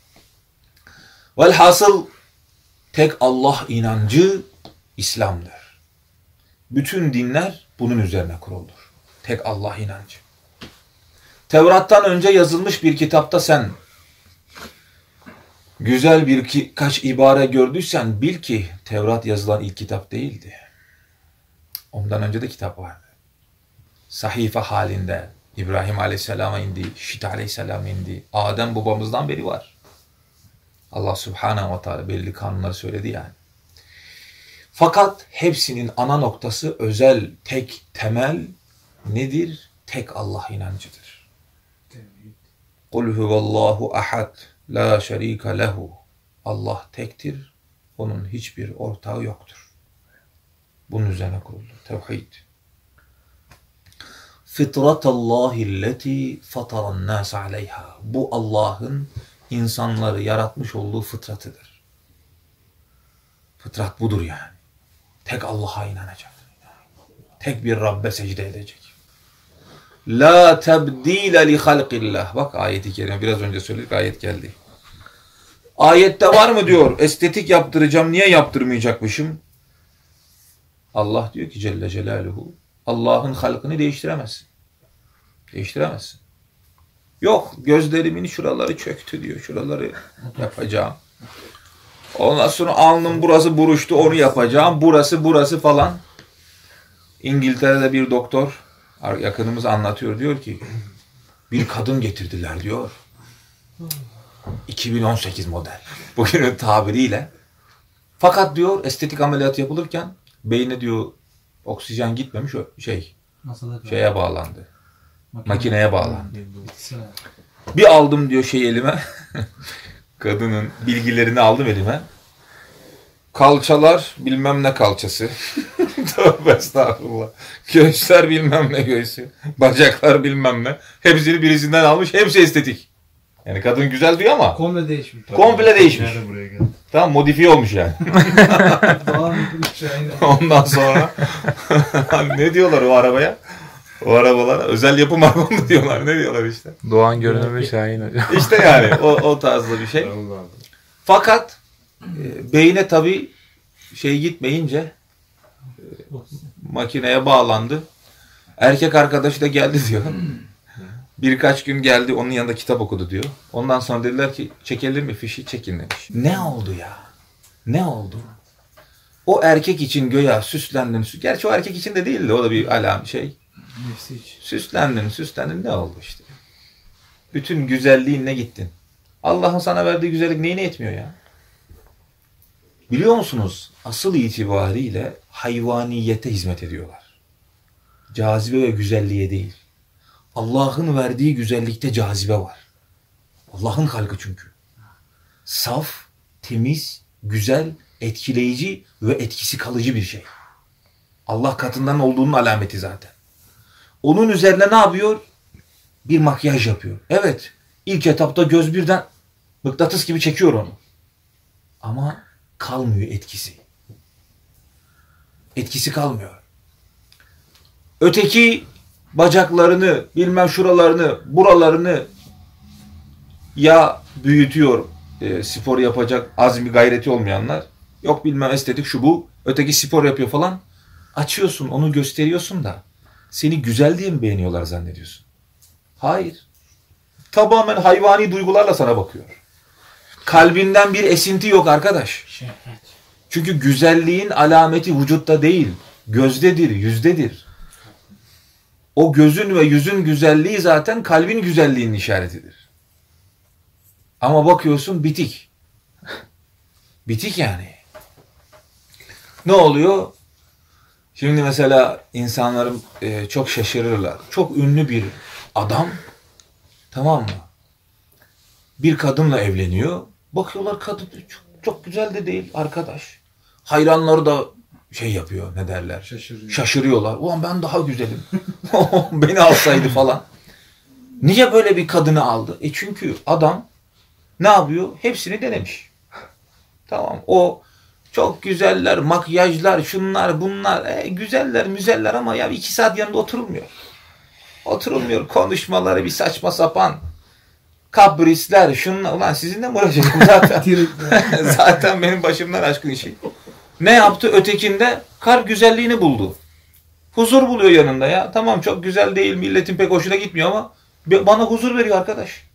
Velhasıl tek Allah inancı İslam'dır. Bütün dinler bunun üzerine kurulur. Tek Allah inancı. Tevrat'tan önce yazılmış bir kitapta sen güzel birkaç ibare gördüysen bil ki Tevrat yazılan ilk kitap değildi. Ondan önce de kitap vardı. Sahife halinde İbrahim Aleyhisselam'a indi, Şit Aleyhisselam'a indi. Adem babamızdan beri var. Allah Subhanahu ve Teala belli kanunları söyledi yani. Fakat hepsinin ana noktası özel, tek, temel nedir? Tek Allah inancıdır. Kul huvallahu ahad, la şerika lehu. Allah tektir, onun hiçbir ortağı yoktur. Bunun üzerine kuruldu. Tevhid. Fitratallahi'lleti fataran nas aleyha. Bu Allah'ın insanları yaratmış olduğu fıtratıdır. Fıtrat budur yani. Tek Allah'a inanacak. Tek bir Rabbe secde edecek. La tebdile li halqillah. Bak ayeti kerime biraz önce söyledik, ayet geldi. Ayette var mı diyor, estetik yaptıracağım, niye yaptırmayacakmışım? Allah diyor ki Celle Celaluhu, Allah'ın halkını değiştiremezsin. Değiştiremezsin. Yok, gözlerimin şuraları çöktü diyor, şuraları yapacağım. Ondan sonra alnım burası buruştu, onu yapacağım, burası burası falan. İngiltere'de bir doktor, yakınımız anlatıyor, diyor ki, bir kadın getirdiler diyor. iki bin on sekiz model. Bugünün tabiriyle. Fakat diyor, estetik ameliyat yapılırken beyne diyor oksijen gitmemiş, şey şeye bağlandı. Makine. Makineye bağlandı. Bir aldım diyor şey elime. Kadının bilgilerini aldım elime. Kalçalar bilmem ne kalçası. Tövbe estağfurullah. Göğüsler bilmem ne göğsü. Bacaklar bilmem ne. Hepsini birisinden almış. Hepsi estetik. Yani kadın güzel diyor ama. Komple değişmiş. Komple değişmiş. Tamam, modifiye olmuş yani. Ondan sonra ne diyorlar o arabaya? O arabalara özel yapım araba mı diyorlar? Ne diyorlar işte? Doğan görünümlü Şahin hocam. İşte yani o, o tarzda bir şey. Fakat e, beyne tabii şey gitmeyince e, makineye bağlandı. Erkek arkadaşı da geldi diyor. Birkaç gün geldi, onun yanında kitap okudu diyor. Ondan sonra dediler ki çekelim mi fişi? Çekin demiş. Ne oldu ya? Ne oldu? O erkek için göya süslendin. Gerçi o erkek için de değildi. O da bir alam şey. Süslendin, süslendin. Ne oldu işte? Bütün güzelliğinle gittin. Allah'ın sana verdiği güzellik neyine yetmiyor ya? Biliyor musunuz? Asıl itibariyle hayvaniyete hizmet ediyorlar. Cazibe ve güzelliğe değil. Allah'ın verdiği güzellikte cazibe var. Allah'ın halkı çünkü. Saf, temiz, güzel, etkileyici ve etkisi kalıcı bir şey. Allah katından olduğunun alameti zaten. Onun üzerine ne yapıyor? Bir makyaj yapıyor. Evet, ilk etapta göz birden mıknatıs gibi çekiyor onu. Ama kalmıyor etkisi. Etkisi kalmıyor. Öteki bacaklarını, bilmem şuralarını, buralarını ya büyütüyor, e, spor yapacak azmi gayreti olmayanlar. Yok bilmem estetik şu bu. Öteki spor yapıyor falan. Açıyorsun, onu gösteriyorsun da seni güzel diye mi beğeniyorlar zannediyorsun? Hayır. Tamamen hayvani duygularla sana bakıyor. Kalbinden bir esinti yok arkadaş. Çünkü güzelliğin alameti vücutta değil, gözdedir, yüzdedir. O gözün ve yüzün güzelliği zaten kalbin güzelliğinin işaretidir. Ama bakıyorsun bitik. Bitik yani. Ne oluyor? Şimdi mesela insanların e, çok şaşırırlar. Çok ünlü bir adam, tamam mı? Bir kadınla evleniyor. Bakıyorlar kadın çok, çok güzel de değil arkadaş. Hayranları da şey yapıyor, ne derler? Şaşırıyor. Şaşırıyorlar. Ulan ben daha güzelim. Beni alsaydı falan. Niye böyle bir kadını aldı? E çünkü adam ne yapıyor? Hepsini denemiş. Tamam. O çok güzeller, makyajlar, şunlar, bunlar. E, güzeller, müzeller ama ya iki saat yanında oturulmuyor. Oturulmuyor. Konuşmaları bir saçma sapan. Kabrisler, şunlar. Ulan sizinle mi uğraşacağım zaten? Zaten benim başımdan aşkın işi. Ne yaptı? Ötekinde kalp güzelliğini buldu. Huzur buluyor yanında ya. Tamam çok güzel değil, milletin pek hoşuna gitmiyor ama bana huzur veriyor arkadaş.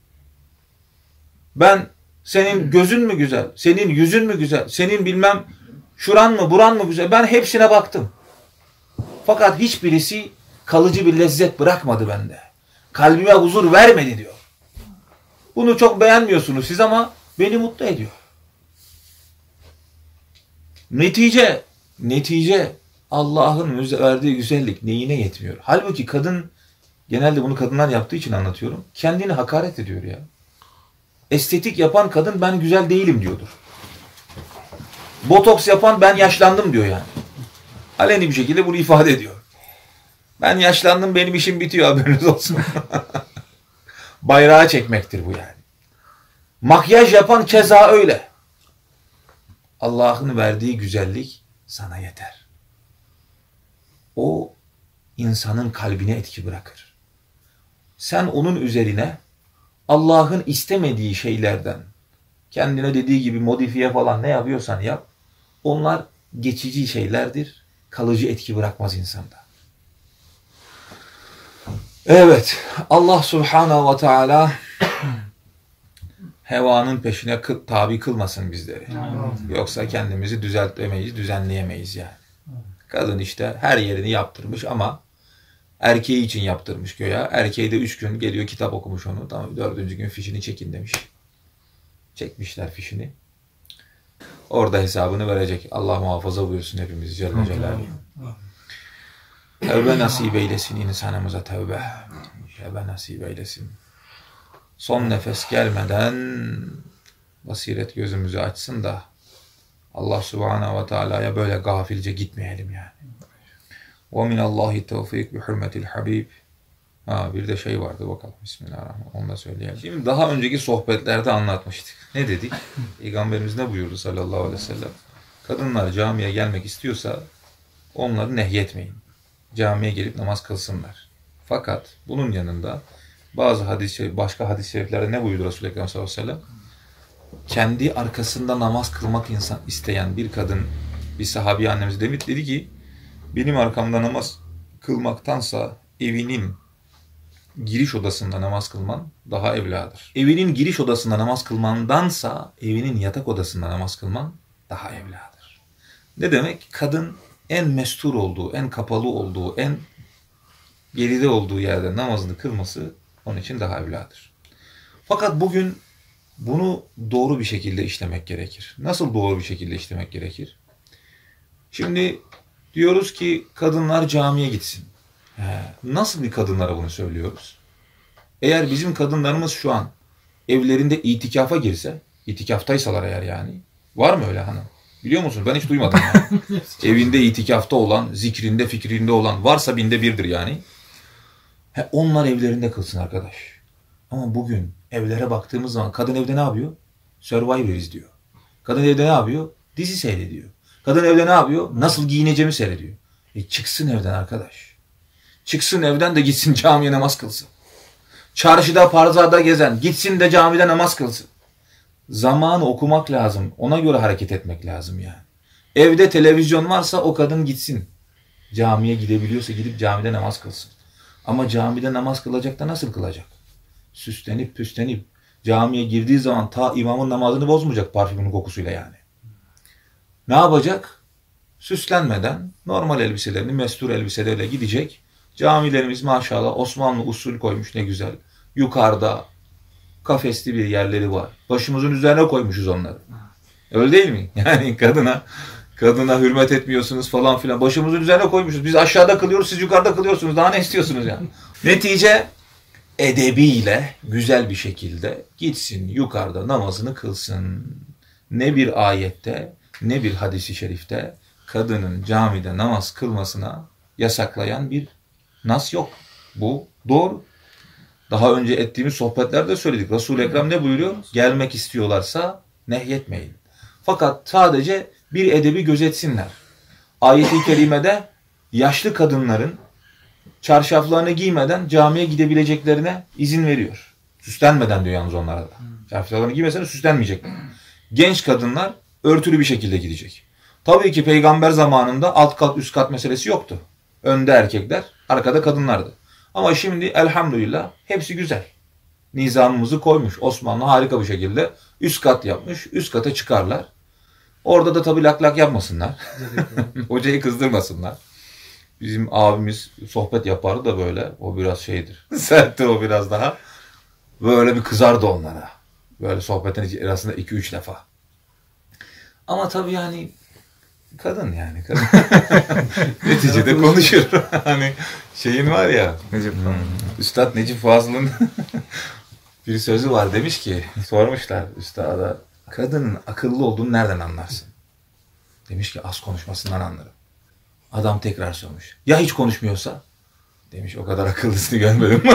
Ben senin gözün mü güzel, senin yüzün mü güzel, senin bilmem şuran mı buran mı güzel. Ben hepsine baktım. Fakat hiçbirisi kalıcı bir lezzet bırakmadı bende. Kalbime huzur vermedi diyor. Bunu çok beğenmiyorsunuz siz ama beni mutlu ediyor. Netice, netice Allah'ın verdiği güzellik neyine yetmiyor? Halbuki kadın, genelde bunu kadınlar yaptığı için anlatıyorum, kendini hakaret ediyor ya. Estetik yapan kadın ben güzel değilim diyordur. Botoks yapan ben yaşlandım diyor yani. Aleni bir şekilde bunu ifade ediyor. Ben yaşlandım, benim işim bitiyor, haberiniz olsun. Bayrağı çekmektir bu yani. Makyaj yapan keza öyle. Allah'ın verdiği güzellik sana yeter. O insanın kalbine etki bırakır. Sen onun üzerine Allah'ın istemediği şeylerden kendine dediği gibi modifiye falan ne yapıyorsan yap. Onlar geçici şeylerdir. Kalıcı etki bırakmaz insanda. Evet. Allah Subhanahu ve Teala hevanın peşine tabi kılmasın bizleri. Yoksa kendimizi düzeltemeyiz, düzenleyemeyiz yani. Kadın işte her yerini yaptırmış ama erkeği için yaptırmış göya. Erkeği de üç gün geliyor kitap okumuş onu. Tamam, dördüncü gün fişini çekin demiş. Çekmişler fişini. Orada hesabını verecek. Allah muhafaza buyursun hepimizi Celle Celaluhu. Tevbe nasip eylesin insanımıza tevbe. Tevbe nasip eylesin. Son nefes gelmeden basiret gözümüzü açsın da Allah Subhanahu ve Teala'ya böyle gafilce gitmeyelim yani. وَمِنَ اللّٰهِ التَّوْفِيقِ بِحُرْمَةِ الْحَبِيبِ. Ha, bir de şey vardı bakalım. Bismillahirrahmanirrahim. Onu da söyleyelim. Şimdi daha önceki sohbetlerde anlatmıştık. Ne dedik? Peygamberimiz ne buyurdu sallallahu aleyhi ve sellem? Kadınlar camiye gelmek istiyorsa onları nehyetmeyin. Camiye gelip namaz kılsınlar. Fakat bunun yanında bazı hadis, başka hadis-i şeriflerde ne buyurdu Resulullah Ekrem sallallahu aleyhi ve sellem? Kendi arkasında namaz kılmak insan isteyen bir kadın, bir sahabi annemiz Demit dedi ki benim arkamda namaz kılmaktansa evinin giriş odasında namaz kılman daha evladır. Evinin giriş odasında namaz kılmandansa evinin yatak odasında namaz kılman daha evladır. Ne demek? Kadın en mestur olduğu, en kapalı olduğu, en geride olduğu yerde namazını kılması onun için daha evladır. Fakat bugün bunu doğru bir şekilde işlemek gerekir. Nasıl doğru bir şekilde işlemek gerekir? Şimdi diyoruz ki kadınlar camiye gitsin. He, nasıl bir kadınlara bunu söylüyoruz? Eğer bizim kadınlarımız şu an evlerinde itikafa girse, itikaftaysalar eğer yani, var mı öyle hanım? Biliyor musun? Ben hiç duymadım yani. Evinde itikafta olan, zikrinde, fikrinde olan varsa binde birdir yani. He, onlar evlerinde kılsın arkadaş. Ama bugün evlere baktığımız zaman kadın evde ne yapıyor? Survivor izliyor. Kadın evde ne yapıyor? Dizi seyrediyor. Kadın evde ne yapıyor? Nasıl giyineceğimi seyrediyor. E çıksın evden arkadaş. Çıksın evden de gitsin camiye namaz kılsın. Çarşıda, pazarda gezen gitsin de camide namaz kılsın. Zamanı okumak lazım. Ona göre hareket etmek lazım yani. Evde televizyon varsa o kadın gitsin. Camiye gidebiliyorsa gidip camide namaz kılsın. Ama camide namaz kılacak da nasıl kılacak? Süslenip püslenip camiye girdiği zaman ta imamın namazını bozmayacak parfümün kokusuyla yani. Ne yapacak? Süslenmeden normal elbiselerini, mestur elbiselerle gidecek. Camilerimiz maşallah Osmanlı usul koymuş ne güzel. Yukarıda kafesli bir yerleri var. Başımızın üzerine koymuşuz onları. Öyle değil mi? Yani kadına kadına hürmet etmiyorsunuz falan filan. Başımızın üzerine koymuşuz. Biz aşağıda kılıyoruz, siz yukarıda kılıyorsunuz. Daha ne istiyorsunuz yani? Netice edebiyle güzel bir şekilde gitsin yukarıda namazını kılsın. Ne bir ayette ne bir hadisi şerifte kadının camide namaz kılmasına yasaklayan bir nas yok. Bu doğru. Daha önce ettiğimiz sohbetlerde söyledik. Resul-i Ekrem ne buyuruyor? Gelmek istiyorlarsa nehyetmeyin. Fakat sadece bir edebi gözetsinler. Ayet-i kerimede yaşlı kadınların çarşaflarını giymeden camiye gidebileceklerine izin veriyor. Süslenmeden diyor yalnız onlara da. Çarşaflarını giymesen süslenmeyecekler. Genç kadınlar örtülü bir şekilde gidecek. Tabii ki peygamber zamanında alt kat üst kat meselesi yoktu. Önde erkekler, arkada kadınlardı. Ama şimdi elhamdülillah hepsi güzel. Nizamımızı koymuş. Osmanlı harika bir şekilde üst kat yapmış. Üst kata çıkarlar. Orada da tabii lak lak yapmasınlar. Hocayı kızdırmasınlar. Bizim abimiz sohbet yapardı da böyle. O biraz şeydir. Sertti o biraz daha. Böyle bir kızardı onlara. Böyle sohbetin arasında iki üç defa. Ama tabii yani kadın yani. Kadın. Neticede konuşur. Hani şeyin var ya. Necip, hmm. Üstad Necip Fazıl'ın bir sözü var, demiş ki, sormuşlar üstada, kadının akıllı olduğunu nereden anlarsın? Demiş ki az konuşmasından anlarım. Adam tekrar sormuş. Ya hiç konuşmuyorsa? Demiş o kadar akıllısını görmedim.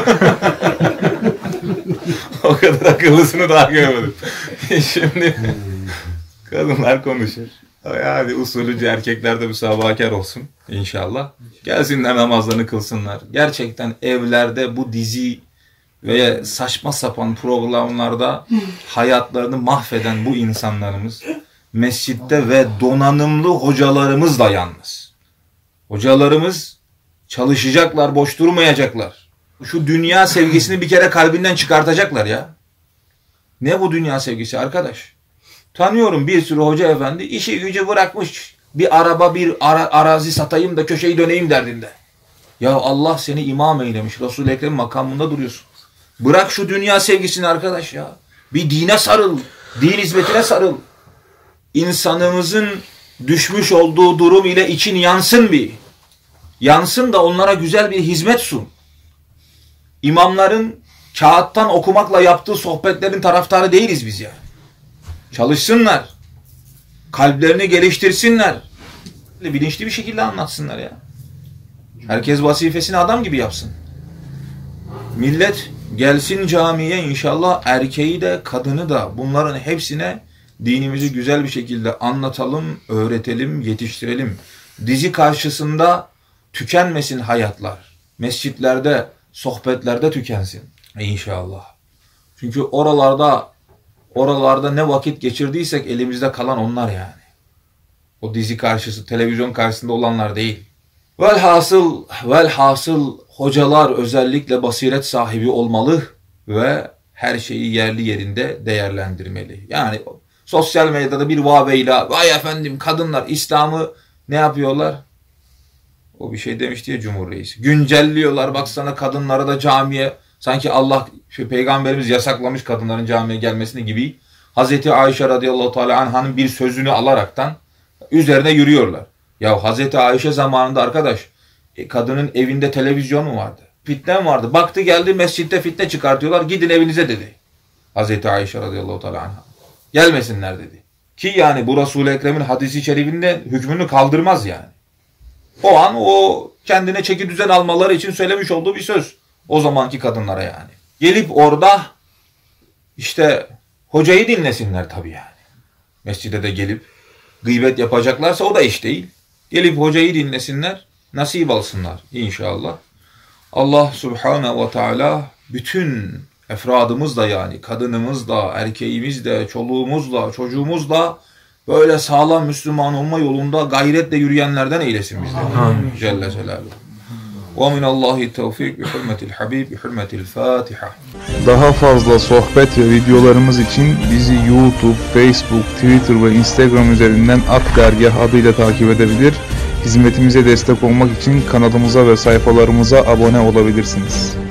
O kadar akıllısını daha görmedim. Şimdi kadınlar konuşur. Yani usulücü erkekler de müsabakar olsun inşallah. Gelsinler namazlarını kılsınlar. Gerçekten evlerde bu dizi ve saçma sapan programlarda hayatlarını mahveden bu insanlarımız mescitte ve donanımlı hocalarımız da yalnız. Hocalarımız çalışacaklar, boş durmayacaklar. Şu dünya sevgisini bir kere kalbinden çıkartacaklar ya. Ne bu dünya sevgisi arkadaş? Tanıyorum bir sürü hoca efendi işi gücü bırakmış. Bir araba, bir ara, arazi satayım da köşeyi döneyim derdinde. Ya Allah seni imam eylemiş. Resul-i Ekrem makamında duruyorsun. Bırak şu dünya sevgisini arkadaş ya. Bir dine sarıl. Din hizmetine sarıl. İnsanımızın düşmüş olduğu durum ile için yansın bir. Yansın da onlara güzel bir hizmet sun. İmamların kağıttan okumakla yaptığı sohbetlerin taraftarı değiliz biz ya. Çalışsınlar. Kalplerini geliştirsinler. Bilinçli bir şekilde anlatsınlar ya. Herkes vazifesini adam gibi yapsın. Millet gelsin camiye inşallah, erkeği de kadını da, bunların hepsine dinimizi güzel bir şekilde anlatalım, öğretelim, yetiştirelim. Dizi karşısında tükenmesin hayatlar. Mescitlerde, sohbetlerde tükensin. İnşallah. Çünkü oralarda oralarda ne vakit geçirdiysek elimizde kalan onlar yani. O dizi karşısı, televizyon karşısında olanlar değil. Velhasıl, velhasıl hocalar özellikle basiret sahibi olmalı ve her şeyi yerli yerinde değerlendirmeli. Yani sosyal medyada bir vaveyla, vay efendim kadınlar İslam'ı ne yapıyorlar? O bir şey demişti ya Cumhur Reisi. Güncelliyorlar, baksana kadınlara da camiye, sanki Allah, şu Peygamberimiz yasaklamış kadınların camiye gelmesini gibi. Hazreti Ayşe radıyallahu teala anhanın bir sözünü alaraktan üzerine yürüyorlar. Ya Hazreti Ayşe zamanında arkadaş, e, kadının evinde televizyon mu vardı? Fitne mi vardı? Baktı geldi mescitte fitne çıkartıyorlar. Gidin evinize dedi. Hazreti Ayşe radıyallahu teala anha. Gelmesinler dedi. Ki yani bu Resul-i Ekrem'in hadisi şerifinde hükmünü kaldırmaz yani. O an o kendine çeki düzen almaları için söylemiş olduğu bir söz. O zamanki kadınlara yani. Gelip orada işte hocayı dinlesinler tabii yani. Mescide de gelip gıybet yapacaklarsa o da iş değil. Gelip hocayı dinlesinler, nasip alsınlar inşallah. Allah Subhanahu ve Teala bütün efradımızla yani kadınımızla, erkeğimizle, çoluğumuzla, çocuğumuzla böyle sağlam Müslüman olma yolunda gayretle yürüyenlerden eylesin bizleri. Celle Celaluhu. Ve minallahi tevfik bi hürmetil habib bi hürmetil Fatiha. Daha fazla sohbet ve videolarımız için bizi YouTube, Facebook, Twitter ve Instagram üzerinden Ak Dergah adıyla takip edebilir. Hizmetimize destek olmak için kanalımıza ve sayfalarımıza abone olabilirsiniz.